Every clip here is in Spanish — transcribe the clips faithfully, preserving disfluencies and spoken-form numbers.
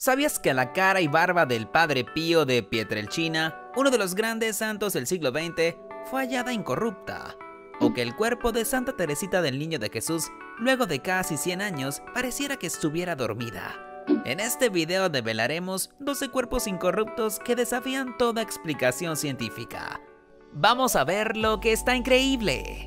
¿Sabías que la cara y barba del Padre Pío de Pietrelcina, uno de los grandes santos del siglo veinte, fue hallada incorrupta? ¿O que el cuerpo de Santa Teresita del Niño de Jesús, luego de casi cien años, pareciera que estuviera dormida? En este video develaremos doce cuerpos incorruptos que desafían toda explicación científica. ¡Vamos a ver lo que está increíble!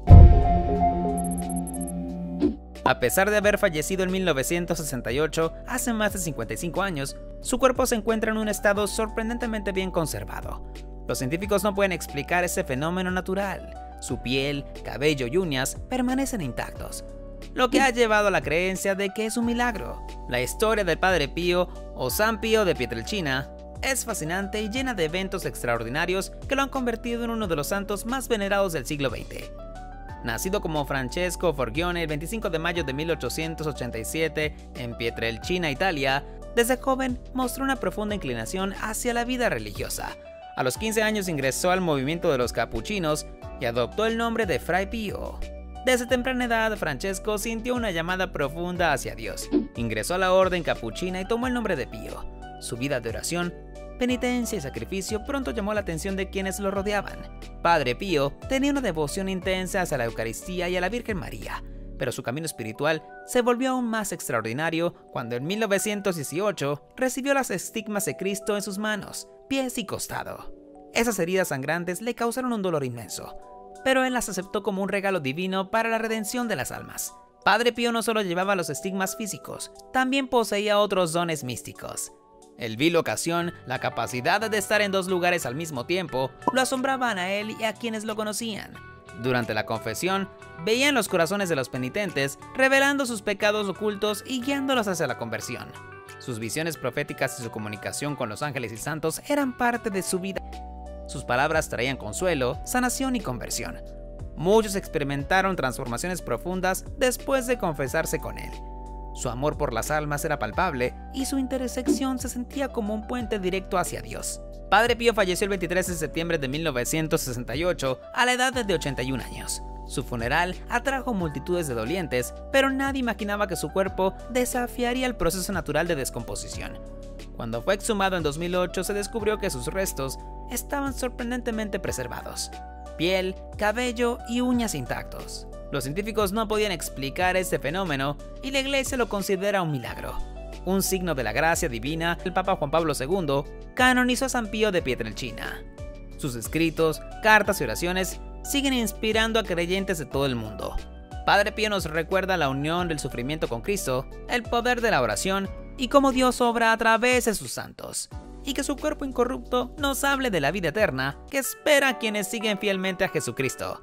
A pesar de haber fallecido en mil novecientos sesenta y ocho, hace más de cincuenta y cinco años, su cuerpo se encuentra en un estado sorprendentemente bien conservado. Los científicos no pueden explicar ese fenómeno natural. Su piel, cabello y uñas permanecen intactos, lo que ha llevado a la creencia de que es un milagro. La historia del Padre Pío, o San Pío de Pietrelcina, es fascinante y llena de eventos extraordinarios que lo han convertido en uno de los santos más venerados del siglo veinte. Nacido como Francesco Forgione el veinticinco de mayo de mil ochocientos ochenta y siete en Pietrelcina, Italia, desde joven mostró una profunda inclinación hacia la vida religiosa. A los quince años ingresó al movimiento de los capuchinos y adoptó el nombre de Fray Pío. Desde temprana edad, Francesco sintió una llamada profunda hacia Dios. Ingresó a la orden capuchina y tomó el nombre de Pío. Su vida de oración, penitencia y sacrificio pronto llamó la atención de quienes lo rodeaban. Padre Pío tenía una devoción intensa hacia la Eucaristía y a la Virgen María, pero su camino espiritual se volvió aún más extraordinario cuando en mil novecientos dieciocho recibió las estigmas de Cristo en sus manos, pies y costado. Esas heridas sangrantes le causaron un dolor inmenso, pero él las aceptó como un regalo divino para la redención de las almas. Padre Pío no solo llevaba los estigmas físicos, también poseía otros dones místicos. El bilocación, la capacidad de estar en dos lugares al mismo tiempo, lo asombraban a él y a quienes lo conocían. Durante la confesión, veían los corazones de los penitentes, revelando sus pecados ocultos y guiándolos hacia la conversión. Sus visiones proféticas y su comunicación con los ángeles y santos eran parte de su vida. Sus palabras traían consuelo, sanación y conversión. Muchos experimentaron transformaciones profundas después de confesarse con él. Su amor por las almas era palpable y su intersección se sentía como un puente directo hacia Dios. Padre Pío falleció el veintitrés de septiembre de mil novecientos sesenta y ocho a la edad de ochenta y un años. Su funeral atrajo multitudes de dolientes, pero nadie imaginaba que su cuerpo desafiaría el proceso natural de descomposición. Cuando fue exhumado en dos mil ocho, se descubrió que sus restos estaban sorprendentemente preservados: piel, cabello y uñas intactos. Los científicos no podían explicar este fenómeno y la Iglesia lo considera un milagro. Un signo de la gracia divina, el Papa Juan Pablo segundo canonizó a San Pío de Pietrelcina. Sus escritos, cartas y oraciones siguen inspirando a creyentes de todo el mundo. Padre Pío nos recuerda la unión del sufrimiento con Cristo, el poder de la oración y cómo Dios obra a través de sus santos. Y que su cuerpo incorrupto nos hable de la vida eterna que espera a quienes siguen fielmente a Jesucristo.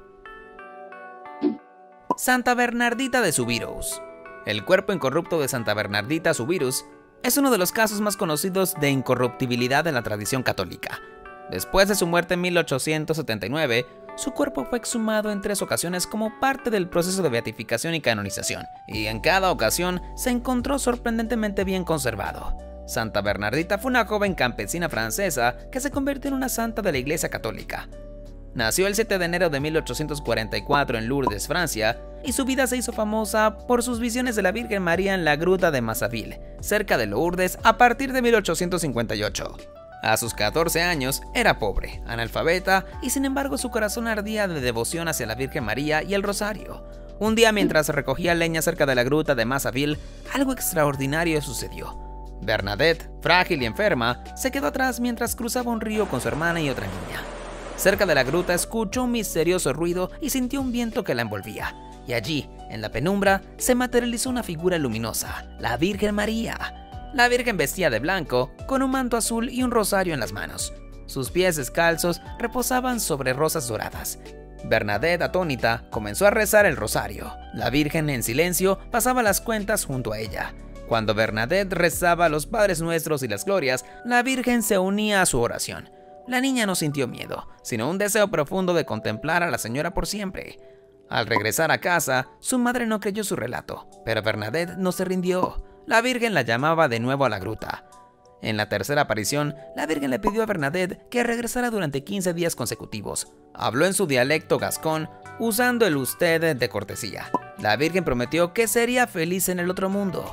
Santa Bernardita de Subirous. El cuerpo incorrupto de Santa Bernardita Subirous es uno de los casos más conocidos de incorruptibilidad en la tradición católica. Después de su muerte en mil ochocientos setenta y nueve, su cuerpo fue exhumado en tres ocasiones como parte del proceso de beatificación y canonización, y en cada ocasión se encontró sorprendentemente bien conservado. Santa Bernardita fue una joven campesina francesa que se convirtió en una santa de la Iglesia Católica. Nació el siete de enero de mil ochocientos cuarenta y cuatro en Lourdes, Francia, y su vida se hizo famosa por sus visiones de la Virgen María en la gruta de Massaville, cerca de Lourdes, a partir de mil ochocientos cincuenta y ocho. A sus catorce años era pobre, analfabeta, y sin embargo su corazón ardía de devoción hacia la Virgen María y el rosario. Un día, mientras recogía leña cerca de la gruta de Massaville, algo extraordinario sucedió. Bernadette, frágil y enferma, se quedó atrás mientras cruzaba un río con su hermana y otra niña. Cerca de la gruta escuchó un misterioso ruido y sintió un viento que la envolvía. Y allí, en la penumbra, se materializó una figura luminosa, la Virgen María. La Virgen vestía de blanco, con un manto azul y un rosario en las manos. Sus pies descalzos reposaban sobre rosas doradas. Bernadette, atónita, comenzó a rezar el rosario. La Virgen, en silencio, pasaba las cuentas junto a ella. Cuando Bernadette rezaba los Padres Nuestros y las Glorias, la Virgen se unía a su oración. La niña no sintió miedo, sino un deseo profundo de contemplar a la señora por siempre. Al regresar a casa, su madre no creyó su relato, pero Bernadette no se rindió. La Virgen la llamaba de nuevo a la gruta. En la tercera aparición, la Virgen le pidió a Bernadette que regresara durante quince días consecutivos. Habló en su dialecto gascón, usando el usted de cortesía. La Virgen prometió que sería feliz en el otro mundo.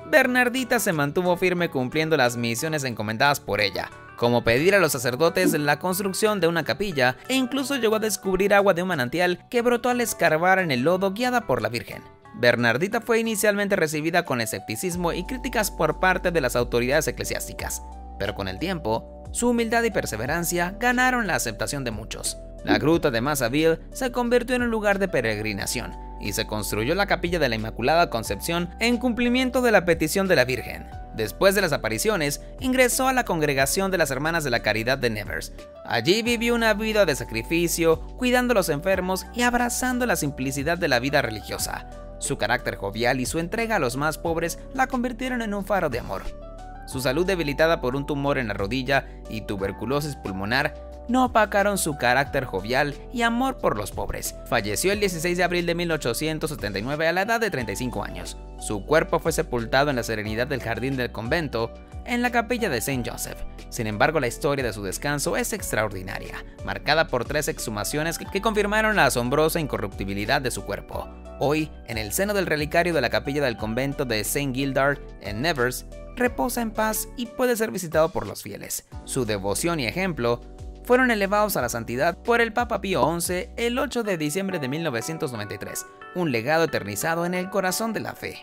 Bernardita se mantuvo firme cumpliendo las misiones encomendadas por ella, como pedir a los sacerdotes la construcción de una capilla, e incluso llegó a descubrir agua de un manantial que brotó al escarbar en el lodo guiada por la Virgen. Bernardita fue inicialmente recibida con escepticismo y críticas por parte de las autoridades eclesiásticas, pero con el tiempo, su humildad y perseverancia ganaron la aceptación de muchos. La gruta de Massaville se convirtió en un lugar de peregrinación, y se construyó la capilla de la Inmaculada Concepción en cumplimiento de la petición de la Virgen. Después de las apariciones, ingresó a la congregación de las Hermanas de la Caridad de Nevers. Allí vivió una vida de sacrificio, cuidando a los enfermos y abrazando la simplicidad de la vida religiosa. Su carácter jovial y su entrega a los más pobres la convirtieron en un faro de amor. Su salud, debilitada por un tumor en la rodilla y tuberculosis pulmonar, no opacaron su carácter jovial y amor por los pobres. Falleció el dieciséis de abril de mil ochocientos setenta y nueve a la edad de treinta y cinco años. Su cuerpo fue sepultado en la serenidad del jardín del convento, en la capilla de Saint Joseph. Sin embargo, la historia de su descanso es extraordinaria, marcada por tres exhumaciones que confirmaron la asombrosa incorruptibilidad de su cuerpo. Hoy, en el seno del relicario de la capilla del convento de Saint Gildard en Nevers, reposa en paz y puede ser visitado por los fieles. Su devoción y ejemplo fueron elevados a la santidad por el Papa Pío once el ocho de diciembre de mil novecientos noventa y tres, un legado eternizado en el corazón de la fe.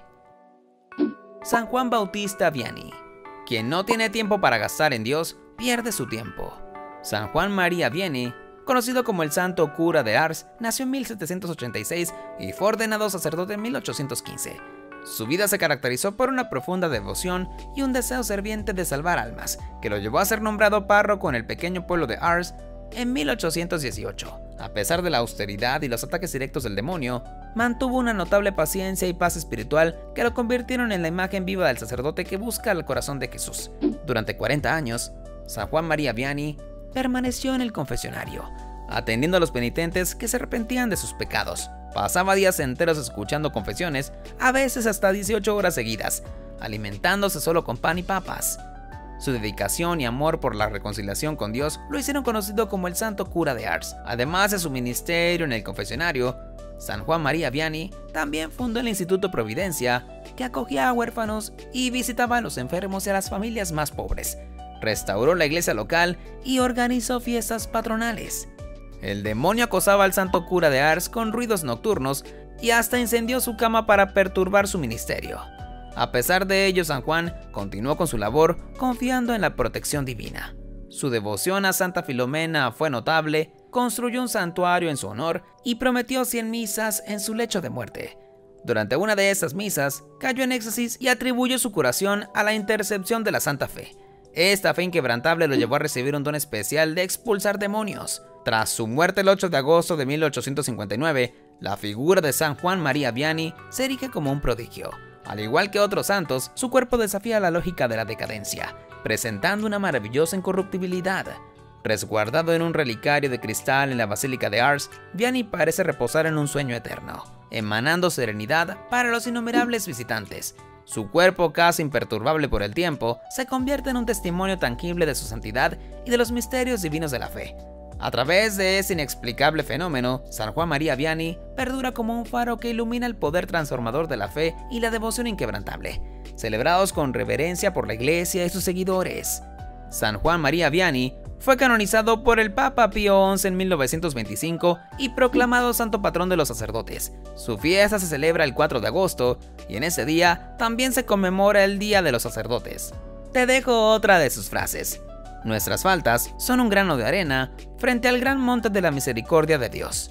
San Juan Bautista Vianney. Quien no tiene tiempo para gastar en Dios, pierde su tiempo. San Juan María Vianney, conocido como el Santo Cura de Ars, nació en mil setecientos ochenta y seis y fue ordenado sacerdote en mil ochocientos quince. Su vida se caracterizó por una profunda devoción y un deseo ferviente de salvar almas, que lo llevó a ser nombrado párroco en el pequeño pueblo de Ars en mil ochocientos dieciocho. A pesar de la austeridad y los ataques directos del demonio, mantuvo una notable paciencia y paz espiritual que lo convirtieron en la imagen viva del sacerdote que busca el corazón de Jesús. Durante cuarenta años, San Juan María Vianney permaneció en el confesionario, atendiendo a los penitentes que se arrepentían de sus pecados. Pasaba días enteros escuchando confesiones, a veces hasta dieciocho horas seguidas, alimentándose solo con pan y papas. Su dedicación y amor por la reconciliación con Dios lo hicieron conocido como el Santo Cura de Ars. Además de su ministerio en el confesionario, San Juan María Vianney también fundó el Instituto Providencia, que acogía a huérfanos y visitaba a los enfermos y a las familias más pobres. Restauró la iglesia local y organizó fiestas patronales. El demonio acosaba al Santo Cura de Ars con ruidos nocturnos y hasta incendió su cama para perturbar su ministerio. A pesar de ello, San Juan continuó con su labor confiando en la protección divina. Su devoción a Santa Filomena fue notable, construyó un santuario en su honor y prometió cien misas en su lecho de muerte. Durante una de estas misas, cayó en éxtasis y atribuyó su curación a la intercesión de la Santa Fe. Esta fe inquebrantable lo llevó a recibir un don especial de expulsar demonios. Tras su muerte el ocho de agosto de mil ochocientos cincuenta y nueve, la figura de San Juan María Vianney se erige como un prodigio. Al igual que otros santos, su cuerpo desafía la lógica de la decadencia, presentando una maravillosa incorruptibilidad. Resguardado en un relicario de cristal en la Basílica de Ars, Vianney parece reposar en un sueño eterno, emanando serenidad para los innumerables visitantes. Su cuerpo, casi imperturbable por el tiempo, se convierte en un testimonio tangible de su santidad y de los misterios divinos de la fe. A través de ese inexplicable fenómeno, San Juan María Vianney perdura como un faro que ilumina el poder transformador de la fe y la devoción inquebrantable, celebrados con reverencia por la Iglesia y sus seguidores. San Juan María Vianney fue canonizado por el Papa Pío once en mil novecientos veinticinco y proclamado santo patrón de los sacerdotes. Su fiesta se celebra el cuatro de agosto y en ese día también se conmemora el Día de los Sacerdotes. Te dejo otra de sus frases. Nuestras faltas son un grano de arena frente al gran monte de la misericordia de Dios.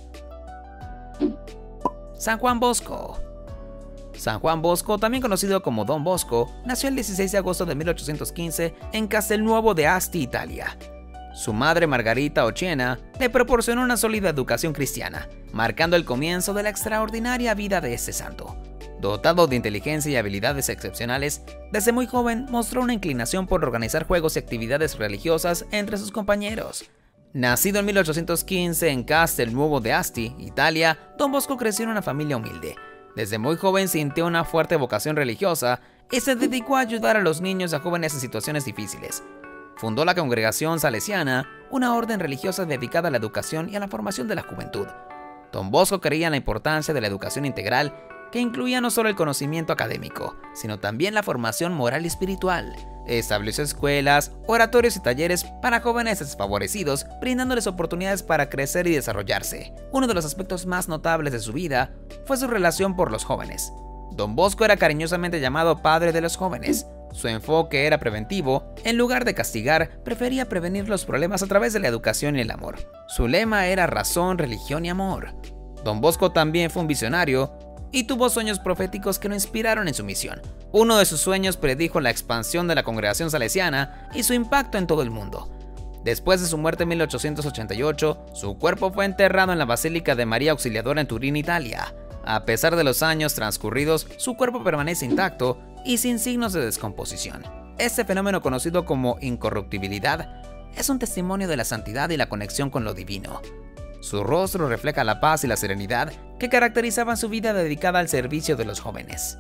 San Juan Bosco. San Juan Bosco, también conocido como Don Bosco, nació el dieciséis de agosto de mil ochocientos quince en Castelnuovo de Asti, Italia. Su madre, Margarita Occhiena, le proporcionó una sólida educación cristiana, marcando el comienzo de la extraordinaria vida de este santo. Dotado de inteligencia y habilidades excepcionales, desde muy joven mostró una inclinación por organizar juegos y actividades religiosas entre sus compañeros. Nacido en mil ochocientos quince en Castelnuovo de Asti, Italia, Don Bosco creció en una familia humilde. Desde muy joven sintió una fuerte vocación religiosa y se dedicó a ayudar a los niños y a jóvenes en situaciones difíciles. Fundó la Congregación Salesiana, una orden religiosa dedicada a la educación y a la formación de la juventud. Don Bosco creía en la importancia de la educación integral, que incluía no solo el conocimiento académico, sino también la formación moral y espiritual. Estableció escuelas, oratorios y talleres para jóvenes desfavorecidos, brindándoles oportunidades para crecer y desarrollarse. Uno de los aspectos más notables de su vida fue su relación por los jóvenes. Don Bosco era cariñosamente llamado padre de los jóvenes. Su enfoque era preventivo. En lugar de castigar, prefería prevenir los problemas a través de la educación y el amor. Su lema era razón, religión y amor. Don Bosco también fue un visionario y tuvo sueños proféticos que lo inspiraron en su misión. Uno de sus sueños predijo la expansión de la congregación salesiana y su impacto en todo el mundo. Después de su muerte en mil ochocientos ochenta y ocho, su cuerpo fue enterrado en la Basílica de María Auxiliadora en Turín, Italia. A pesar de los años transcurridos, su cuerpo permanece intacto y sin signos de descomposición. Este fenómeno, conocido como incorruptibilidad, es un testimonio de la santidad y la conexión con lo divino. Su rostro refleja la paz y la serenidad que caracterizaban su vida dedicada al servicio de los jóvenes.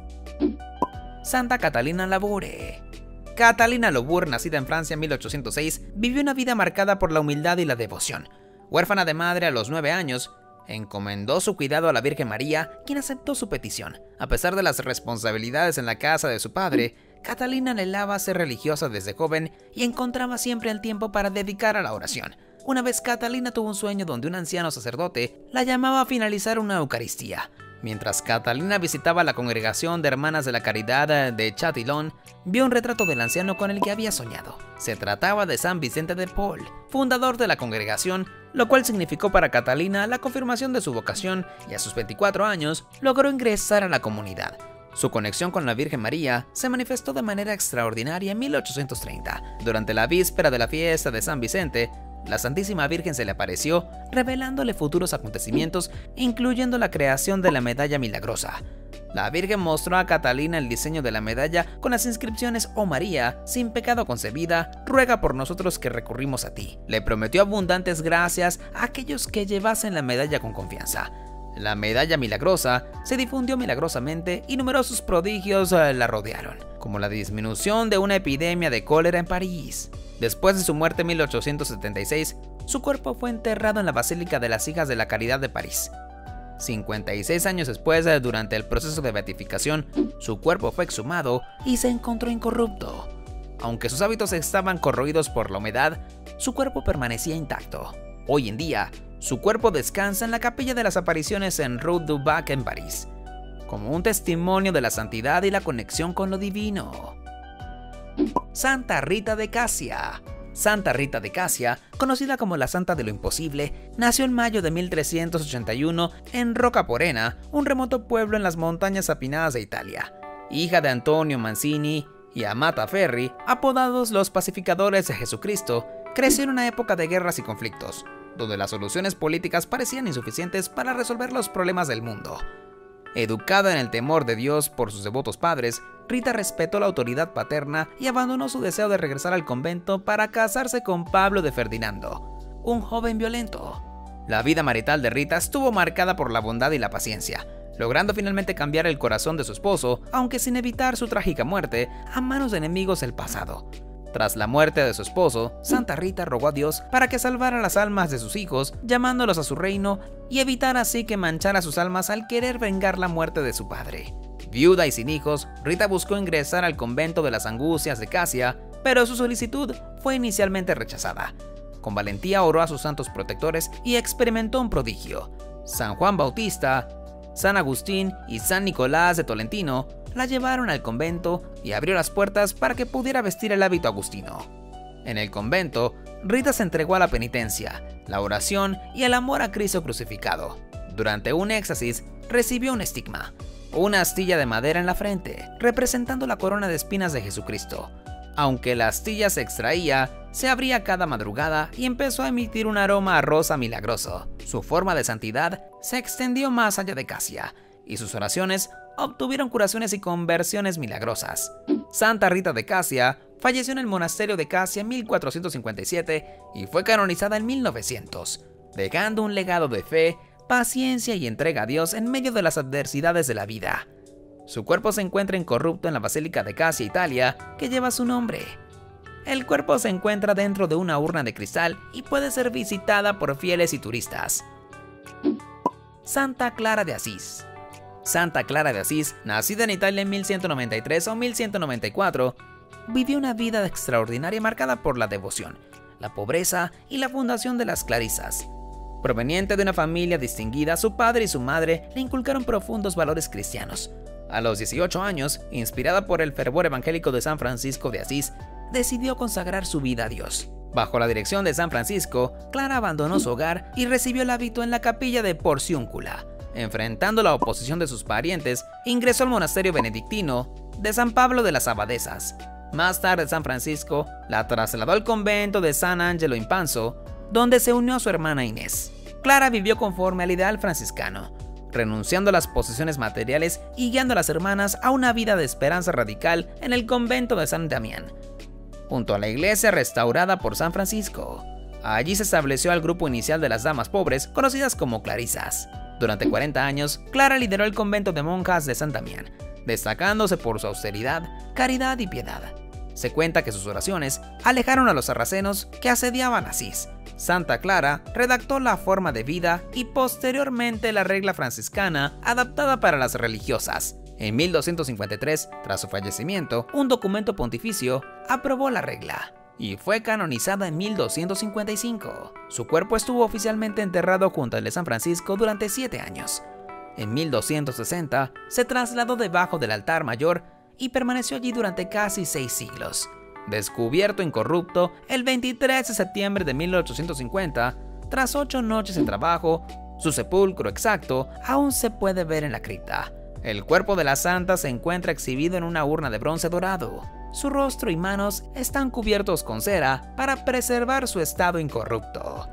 Santa Catalina Laboure. Catalina Laboure, nacida en Francia en mil ochocientos seis, vivió una vida marcada por la humildad y la devoción. Huérfana de madre a los nueve años, encomendó su cuidado a la Virgen María, quien aceptó su petición. A pesar de las responsabilidades en la casa de su padre, Catalina anhelaba ser religiosa desde joven y encontraba siempre el tiempo para dedicar a la oración. Una vez Catalina tuvo un sueño donde un anciano sacerdote la llamaba a finalizar una Eucaristía. Mientras Catalina visitaba la congregación de Hermanas de la Caridad de Chatillon, vio un retrato del anciano con el que había soñado. Se trataba de San Vicente de Paul, fundador de la congregación, lo cual significó para Catalina la confirmación de su vocación, y a sus veinticuatro años logró ingresar a la comunidad. Su conexión con la Virgen María se manifestó de manera extraordinaria en mil ochocientos treinta. Durante la víspera de la fiesta de San Vicente, la Santísima Virgen se le apareció, revelándole futuros acontecimientos, incluyendo la creación de la medalla milagrosa. La Virgen mostró a Catalina el diseño de la medalla con las inscripciones: «Oh María, sin pecado concebida, ruega por nosotros que recurrimos a ti». Le prometió abundantes gracias a aquellos que llevasen la medalla con confianza. La medalla milagrosa se difundió milagrosamente y numerosos prodigios la rodearon, como la disminución de una epidemia de cólera en París. Después de su muerte en mil ochocientos setenta y seis, su cuerpo fue enterrado en la Basílica de las Hijas de la Caridad de París. cincuenta y seis años después, durante el proceso de beatificación, su cuerpo fue exhumado y se encontró incorrupto. Aunque sus hábitos estaban corroídos por la humedad, su cuerpo permanecía intacto. Hoy en día, su cuerpo descansa en la Capilla de las Apariciones en Rue du Bac en París, como un testimonio de la santidad y la conexión con lo divino. Santa Rita de Casia. Santa Rita de Casia, conocida como la Santa de lo Imposible, nació en mayo de mil trescientos ochenta y uno en Rocaporena, un remoto pueblo en las montañas apinadas de Italia. Hija de Antonio Mancini y Amata Ferri, apodados los pacificadores de Jesucristo, creció en una época de guerras y conflictos, donde las soluciones políticas parecían insuficientes para resolver los problemas del mundo. Educada en el temor de Dios por sus devotos padres, Rita respetó la autoridad paterna y abandonó su deseo de regresar al convento para casarse con Pablo de Ferdinando, un joven violento. La vida marital de Rita estuvo marcada por la bondad y la paciencia, logrando finalmente cambiar el corazón de su esposo, aunque sin evitar su trágica muerte a manos de enemigos del pasado. Tras la muerte de su esposo, Santa Rita rogó a Dios para que salvara las almas de sus hijos, llamándolos a su reino, y evitar así que manchara sus almas al querer vengar la muerte de su padre. Viuda y sin hijos, Rita buscó ingresar al convento de las Angustias de Casia, pero su solicitud fue inicialmente rechazada. Con valentía oró a sus santos protectores y experimentó un prodigio. San Juan Bautista, San Agustín y San Nicolás de Tolentino la llevaron al convento y abrió las puertas para que pudiera vestir el hábito agustino. En el convento, Rita se entregó a la penitencia, la oración y el amor a Cristo crucificado. Durante un éxtasis, recibió un estigma, una astilla de madera en la frente, representando la corona de espinas de Jesucristo. Aunque la astilla se extraía, se abría cada madrugada y empezó a emitir un aroma a rosa milagroso. Su forma de santidad se extendió más allá de Casia, y sus oraciones obtuvieron curaciones y conversiones milagrosas. Santa Rita de Casia falleció en el monasterio de Casia en mil cuatrocientos cincuenta y siete y fue canonizada en mil novecientos, dejando un legado de fe, paciencia y entrega a Dios en medio de las adversidades de la vida. Su cuerpo se encuentra incorrupto en la Basílica de Casia, Italia, que lleva su nombre. El cuerpo se encuentra dentro de una urna de cristal y puede ser visitada por fieles y turistas. Santa Clara de Asís. Santa Clara de Asís, nacida en Italia en mil ciento noventa y tres o mil ciento noventa y cuatro, vivió una vida extraordinaria marcada por la devoción, la pobreza y la fundación de las Clarisas. Proveniente de una familia distinguida, su padre y su madre le inculcaron profundos valores cristianos. A los dieciocho años, inspirada por el fervor evangélico de San Francisco de Asís, decidió consagrar su vida a Dios. Bajo la dirección de San Francisco, Clara abandonó su hogar y recibió el hábito en la capilla de Porciúncula. Enfrentando la oposición de sus parientes, ingresó al monasterio benedictino de San Pablo de las Abadesas. Más tarde, San Francisco la trasladó al convento de San Angelo in Panzo, donde se unió a su hermana Inés. Clara vivió conforme al ideal franciscano, renunciando a las posesiones materiales y guiando a las hermanas a una vida de esperanza radical en el convento de San Damián, junto a la iglesia restaurada por San Francisco. Allí se estableció el grupo inicial de las damas pobres, conocidas como clarisas. Durante cuarenta años, Clara lideró el convento de monjas de San Damián, destacándose por su austeridad, caridad y piedad. Se cuenta que sus oraciones alejaron a los sarracenos que asediaban Asís. Santa Clara redactó la forma de vida y posteriormente la regla franciscana adaptada para las religiosas. En mil doscientos cincuenta y tres, tras su fallecimiento, un documento pontificio aprobó la regla y fue canonizada en mil doscientos cincuenta y cinco. Su cuerpo estuvo oficialmente enterrado junto al de San Francisco durante siete años. En mil doscientos sesenta, se trasladó debajo del altar mayor y permaneció allí durante casi seis siglos. Descubierto incorrupto el veintitrés de septiembre de mil ochocientos cincuenta, tras ocho noches de trabajo, su sepulcro exacto aún se puede ver en la cripta. El cuerpo de la santa se encuentra exhibido en una urna de bronce dorado. Su rostro y manos están cubiertos con cera para preservar su estado incorrupto.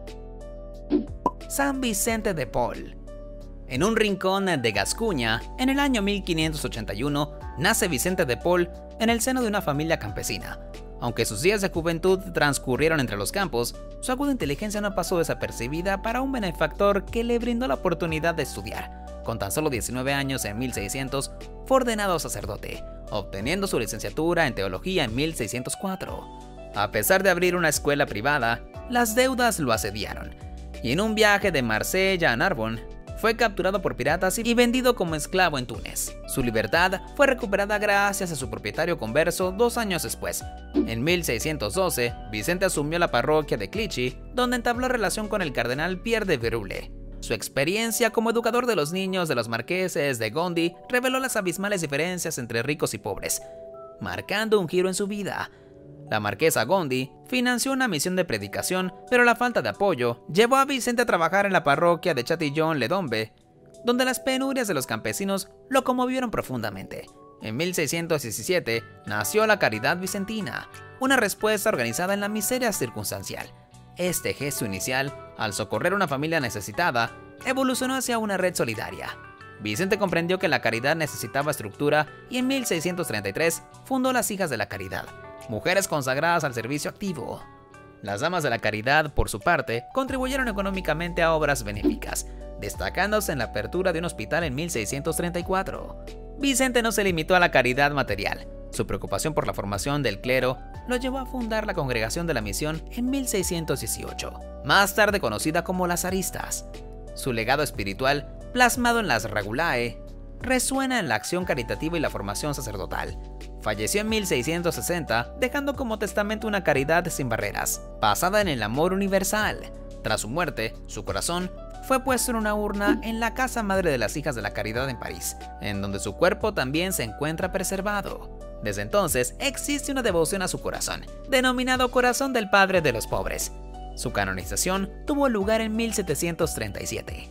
San Vicente de Paul. En un rincón de Gascuña, en el año mil quinientos ochenta y uno, nace Vicente de Paul en el seno de una familia campesina. Aunque sus días de juventud transcurrieron entre los campos, su aguda inteligencia no pasó desapercibida para un benefactor que le brindó la oportunidad de estudiar. Con tan solo diecinueve años, en mil seiscientos, fue ordenado sacerdote, obteniendo su licenciatura en teología en mil seiscientos cuatro. A pesar de abrir una escuela privada, las deudas lo asediaron, y en un viaje de Marsella a Narbonne, fue capturado por piratas y vendido como esclavo en Túnez. Su libertad fue recuperada gracias a su propietario converso dos años después. En mil seiscientos doce, Vicente asumió la parroquia de Clichy, donde entabló relación con el cardenal Pierre de Virule. Su experiencia como educador de los niños de los marqueses de Gondi reveló las abismales diferencias entre ricos y pobres, marcando un giro en su vida. La marquesa Gondi financió una misión de predicación, pero la falta de apoyo llevó a Vicente a trabajar en la parroquia de Chatillon-le-Dombe, donde las penurias de los campesinos lo conmovieron profundamente. En mil seiscientos diecisiete nació la Caridad Vicentina, una respuesta organizada en la miseria circunstancial. Este gesto inicial, al socorrer a una familia necesitada, evolucionó hacia una red solidaria. Vicente comprendió que la caridad necesitaba estructura y en mil seiscientos treinta y tres fundó las Hijas de la Caridad, mujeres consagradas al servicio activo. Las Damas de la Caridad, por su parte, contribuyeron económicamente a obras benéficas, destacándose en la apertura de un hospital en mil seiscientos treinta y cuatro. Vicente no se limitó a la caridad material. Su preocupación por la formación del clero lo llevó a fundar la Congregación de la Misión en mil seiscientos dieciocho, más tarde conocida como Lazaristas. Su legado espiritual, plasmado en las Regulae, resuena en la acción caritativa y la formación sacerdotal. Falleció en mil seiscientos sesenta, dejando como testamento una caridad sin barreras, basada en el amor universal. Tras su muerte, su corazón fue puesto en una urna en la Casa Madre de las Hijas de la Caridad en París, en donde su cuerpo también se encuentra preservado. Desde entonces, existe una devoción a su corazón, denominado Corazón del Padre de los Pobres. Su canonización tuvo lugar en mil setecientos treinta y siete.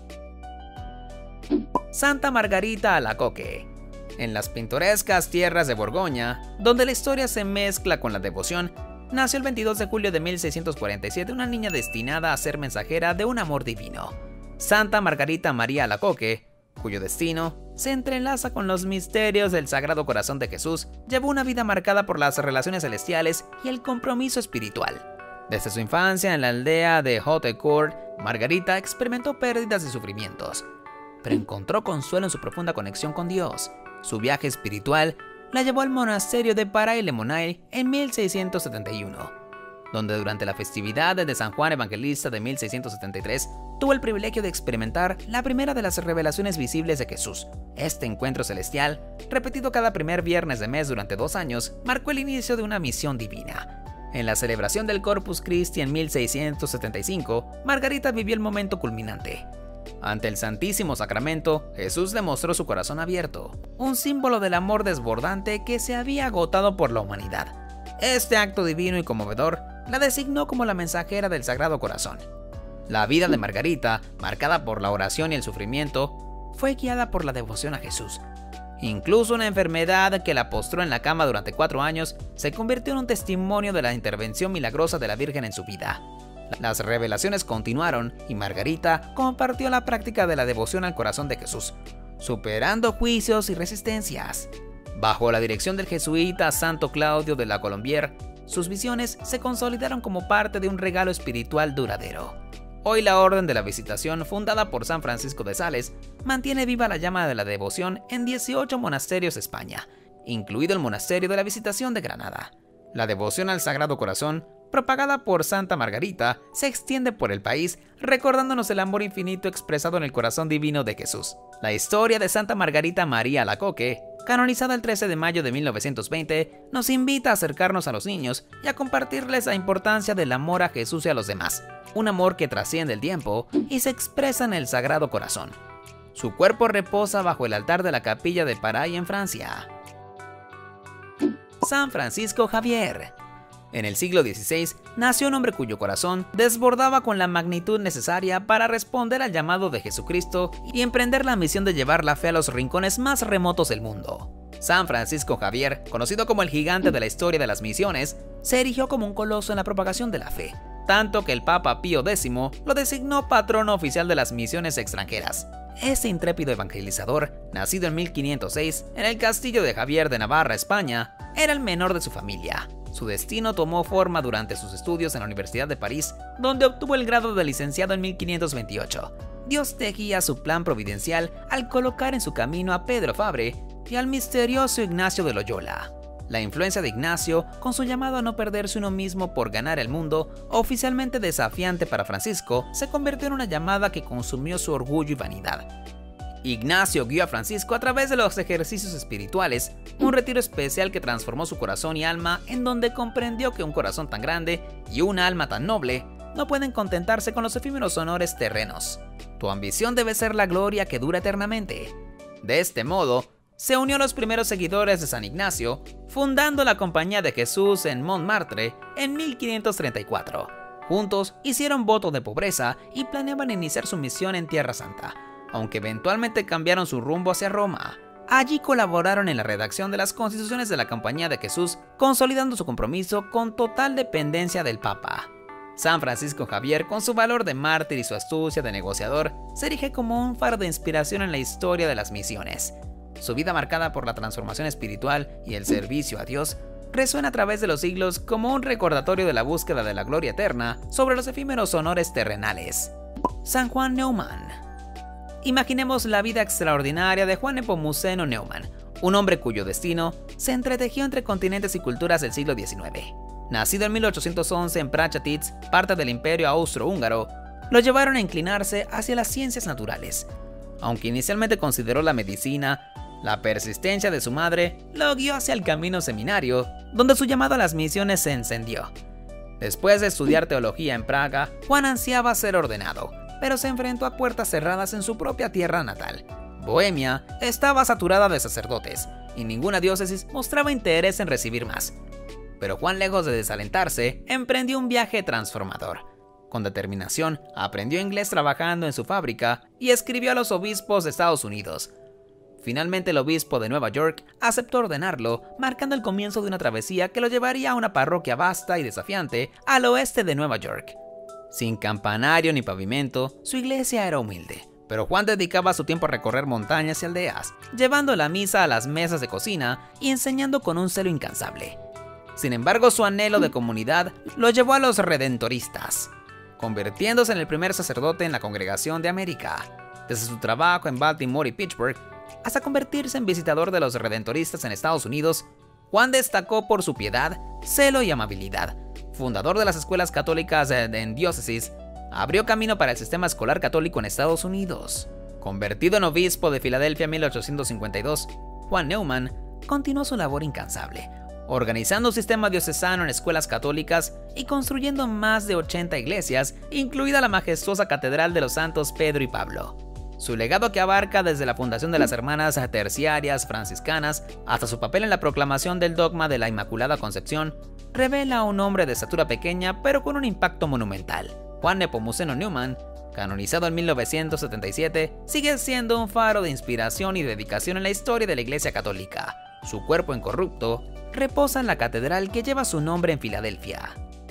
Santa Margarita Alacoque. En las pintorescas tierras de Borgoña, donde la historia se mezcla con la devoción, nació el veintidós de julio de mil seiscientos cuarenta y siete una niña destinada a ser mensajera de un amor divino. Santa Margarita María Alacoque, cuyo destino se entrelaza con los misterios del Sagrado Corazón de Jesús, llevó una vida marcada por las relaciones celestiales y el compromiso espiritual. Desde su infancia en la aldea de Haute-Cour, Margarita experimentó pérdidas y sufrimientos, pero encontró consuelo en su profunda conexión con Dios. Su viaje espiritual la llevó al monasterio de Paray-le-Monial en mil seiscientos setenta y uno. donde durante la festividad de San Juan Evangelista de mil seiscientos setenta y tres tuvo el privilegio de experimentar la primera de las revelaciones visibles de Jesús. Este encuentro celestial, repetido cada primer viernes de mes durante dos años, marcó el inicio de una misión divina. En la celebración del Corpus Christi en mil seiscientos setenta y cinco, Margarita vivió el momento culminante. Ante el Santísimo Sacramento, Jesús demostró su corazón abierto, un símbolo del amor desbordante que se había agotado por la humanidad. Este acto divino y conmovedor la designó como la mensajera del Sagrado Corazón. La vida de Margarita, marcada por la oración y el sufrimiento, fue guiada por la devoción a Jesús. Incluso una enfermedad que la postró en la cama durante cuatro años se convirtió en un testimonio de la intervención milagrosa de la Virgen en su vida. Las revelaciones continuaron y Margarita compartió la práctica de la devoción al corazón de Jesús, superando juicios y resistencias. Bajo la dirección del jesuita Santo Claudio de la Colombière, sus visiones se consolidaron como parte de un regalo espiritual duradero. Hoy la Orden de la Visitación, fundada por San Francisco de Sales, mantiene viva la llama de la devoción en dieciocho monasterios de España, incluido el Monasterio de la Visitación de Granada. La devoción al Sagrado Corazón, propagada por Santa Margarita, se extiende por el país, recordándonos el amor infinito expresado en el corazón divino de Jesús. La historia de Santa Margarita María Alacoque, canonizada el trece de mayo de mil novecientos veinte, nos invita a acercarnos a los niños y a compartirles la importancia del amor a Jesús y a los demás, un amor que trasciende el tiempo y se expresa en el Sagrado Corazón. Su cuerpo reposa bajo el altar de la capilla de Paray en Francia. San Francisco Javier. En el siglo dieciséis nació un hombre cuyo corazón desbordaba con la magnitud necesaria para responder al llamado de Jesucristo y emprender la misión de llevar la fe a los rincones más remotos del mundo. San Francisco Javier, conocido como el gigante de la historia de las misiones, se erigió como un coloso en la propagación de la fe, tanto que el Papa Pío décimo lo designó patrono oficial de las misiones extranjeras. Este intrépido evangelizador, nacido en mil quinientos seis en el castillo de Javier de Navarra, España, era el menor de su familia. Su destino tomó forma durante sus estudios en la Universidad de París, donde obtuvo el grado de licenciado en mil quinientos veintiocho. Dios tejía su plan providencial al colocar en su camino a Pedro Fabre y al misterioso Ignacio de Loyola. La influencia de Ignacio, con su llamado a no perderse uno mismo por ganar el mundo, oficialmente desafiante para Francisco, se convirtió en una llamada que consumió su orgullo y vanidad. Ignacio guió a Francisco a través de los ejercicios espirituales, un retiro especial que transformó su corazón y alma, en donde comprendió que un corazón tan grande y una alma tan noble no pueden contentarse con los efímeros honores terrenos. Tu ambición debe ser la gloria que dura eternamente. De este modo, se unió a los primeros seguidores de San Ignacio, fundando la Compañía de Jesús en Montmartre en mil quinientos treinta y cuatro. Juntos hicieron voto de pobreza y planeaban iniciar su misión en Tierra Santa, aunque eventualmente cambiaron su rumbo hacia Roma. Allí colaboraron en la redacción de las constituciones de la Compañía de Jesús, consolidando su compromiso con total dependencia del Papa. San Francisco Javier, con su valor de mártir y su astucia de negociador, se erige como un faro de inspiración en la historia de las misiones. Su vida, marcada por la transformación espiritual y el servicio a Dios, resuena a través de los siglos como un recordatorio de la búsqueda de la gloria eterna sobre los efímeros honores terrenales. San Juan Neumann. Imaginemos la vida extraordinaria de Juan Nepomuceno Neumann, un hombre cuyo destino se entretejió entre continentes y culturas del siglo diecinueve. Nacido en mil ochocientos once en Prachatiz, parte del Imperio Austrohúngaro, lo llevaron a inclinarse hacia las ciencias naturales. Aunque inicialmente consideró la medicina, la persistencia de su madre lo guió hacia el camino seminario, donde su llamado a las misiones se encendió. Después de estudiar teología en Praga, Juan ansiaba ser ordenado, pero se enfrentó a puertas cerradas en su propia tierra natal. Bohemia estaba saturada de sacerdotes, y ninguna diócesis mostraba interés en recibir más. Pero Juan, lejos de desalentarse, emprendió un viaje transformador. Con determinación, aprendió inglés trabajando en su fábrica y escribió a los obispos de Estados Unidos. Finalmente, el obispo de Nueva York aceptó ordenarlo, marcando el comienzo de una travesía que lo llevaría a una parroquia vasta y desafiante al oeste de Nueva York. Sin campanario ni pavimento, su iglesia era humilde, pero Juan dedicaba su tiempo a recorrer montañas y aldeas, llevando la misa a las mesas de cocina y enseñando con un celo incansable. Sin embargo, su anhelo de comunidad lo llevó a los redentoristas, convirtiéndose en el primer sacerdote en la Congregación de América. Desde su trabajo en Baltimore y Pittsburgh, hasta convertirse en visitador de los redentoristas en Estados Unidos, Juan destacó por su piedad, celo y amabilidad. Fundador de las escuelas católicas en diócesis, abrió camino para el sistema escolar católico en Estados Unidos. Convertido en obispo de Filadelfia en mil ochocientos cincuenta y dos, Juan Neumann continuó su labor incansable, organizando un sistema diocesano en escuelas católicas y construyendo más de ochenta iglesias, incluida la majestuosa Catedral de los Santos Pedro y Pablo. Su legado, que abarca desde la fundación de las hermanas terciarias franciscanas hasta su papel en la proclamación del dogma de la Inmaculada Concepción, revela a un hombre de estatura pequeña pero con un impacto monumental. Juan Nepomuceno Neumann, canonizado en mil novecientos setenta y siete, sigue siendo un faro de inspiración y dedicación en la historia de la Iglesia Católica. Su cuerpo incorrupto reposa en la catedral que lleva su nombre en Filadelfia.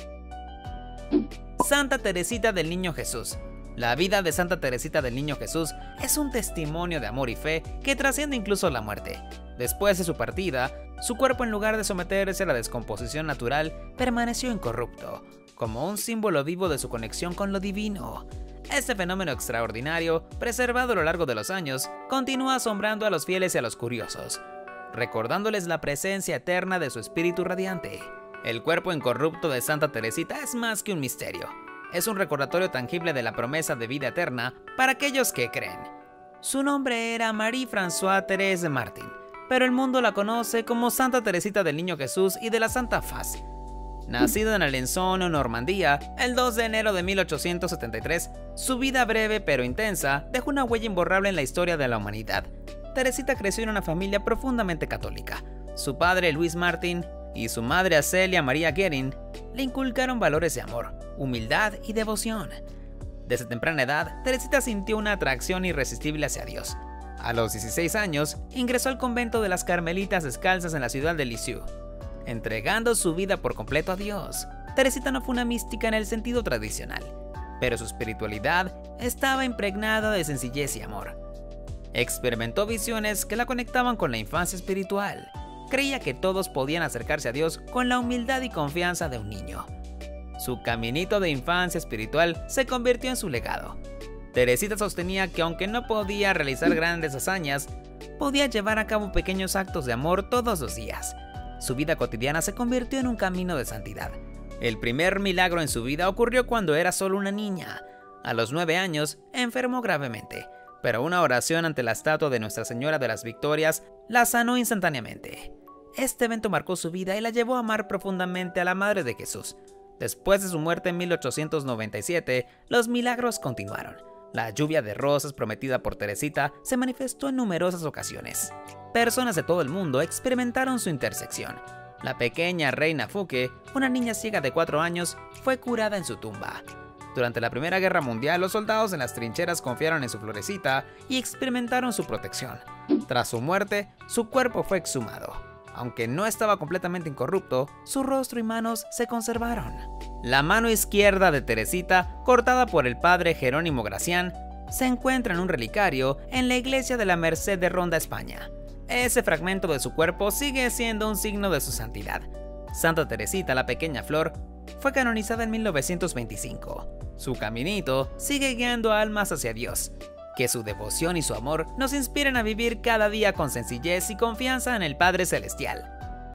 Santa Teresita del Niño Jesús. La vida de Santa Teresita del Niño Jesús es un testimonio de amor y fe que trasciende incluso la muerte. Después de su partida, su cuerpo, en lugar de someterse a la descomposición natural, permaneció incorrupto, como un símbolo vivo de su conexión con lo divino. Este fenómeno extraordinario, preservado a lo largo de los años, continúa asombrando a los fieles y a los curiosos, recordándoles la presencia eterna de su espíritu radiante. El cuerpo incorrupto de Santa Teresita es más que un misterio. Es un recordatorio tangible de la promesa de vida eterna para aquellos que creen. Su nombre era Marie-Françoise Thérèse Martin, pero el mundo la conoce como Santa Teresita del Niño Jesús y de la Santa Faz. Nacida en Alençon, Normandía, el dos de enero de mil ochocientos setenta y tres, su vida breve pero intensa dejó una huella imborrable en la historia de la humanidad. Teresita creció en una familia profundamente católica. Su padre, Luis Martin, y su madre, Celia María Guerin, le inculcaron valores de amor, humildad y devoción. Desde temprana edad, Teresita sintió una atracción irresistible hacia Dios. A los dieciséis años, ingresó al convento de las Carmelitas Descalzas en la ciudad de Lisieux, entregando su vida por completo a Dios. Teresita no fue una mística en el sentido tradicional, pero su espiritualidad estaba impregnada de sencillez y amor. Experimentó visiones que la conectaban con la infancia espiritual. Creía que todos podían acercarse a Dios con la humildad y confianza de un niño. Su caminito de infancia espiritual se convirtió en su legado. Teresita sostenía que aunque no podía realizar grandes hazañas, podía llevar a cabo pequeños actos de amor todos los días. Su vida cotidiana se convirtió en un camino de santidad. El primer milagro en su vida ocurrió cuando era solo una niña. A los nueve años, enfermó gravemente, pero una oración ante la estatua de Nuestra Señora de las Victorias la sanó instantáneamente. Este evento marcó su vida y la llevó a amar profundamente a la Madre de Jesús. Después de su muerte en mil ochocientos noventa y siete, los milagros continuaron. La lluvia de rosas prometida por Teresita se manifestó en numerosas ocasiones. Personas de todo el mundo experimentaron su intersección. La pequeña reina Fouquet, una niña ciega de cuatro años, fue curada en su tumba. Durante la Primera Guerra Mundial, los soldados en las trincheras confiaron en su florecita y experimentaron su protección. Tras su muerte, su cuerpo fue exhumado. Aunque no estaba completamente incorrupto, su rostro y manos se conservaron. La mano izquierda de Teresita, cortada por el padre Jerónimo Gracián, se encuentra en un relicario en la iglesia de la Merced de Ronda, España. Ese fragmento de su cuerpo sigue siendo un signo de su santidad. Santa Teresita, la pequeña flor, fue canonizada en mil novecientos veinticinco. Su caminito sigue guiando almas hacia Dios. Que su devoción y su amor nos inspiren a vivir cada día con sencillez y confianza en el Padre Celestial.